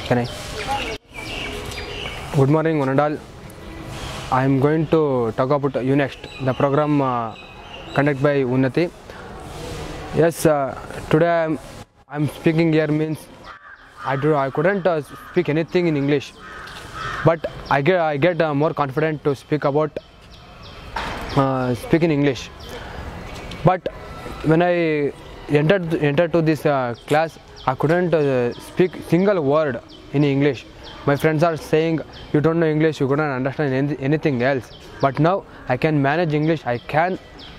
Can I? Good morning, one and all. I am going to talk about UNEXT, the program conducted by Unnati. Yes, today I'm speaking here means I couldn't speak anything in English, but I get more confident to speak about speak in English. But when I entered to this class, I couldn't speak single word in English. My friends are saying you don't know English, you couldn't understand anything else. But now I can manage English. I can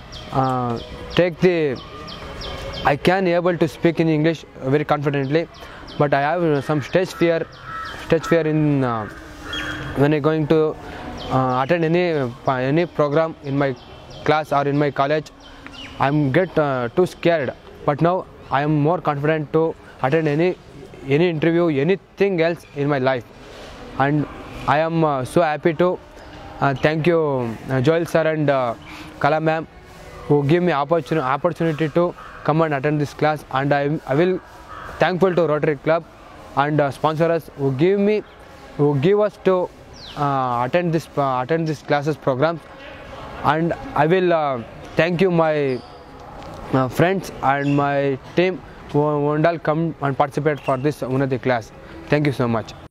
able to speak in English very confidently. But I have some stage fear in when I going to attend any program in my class or in my college. I'm get too scared. But now I am more confident to attend any interview, anything else in my life. And I am so happy to thank you Joel sir and Kala ma'am who give me opportunity to come and attend this class, and I will thankful to Rotary Club and sponsors who give us to attend this classes programs. And I will thank you my friends and my team who all come and participate for this Unnati class. Thank you so much.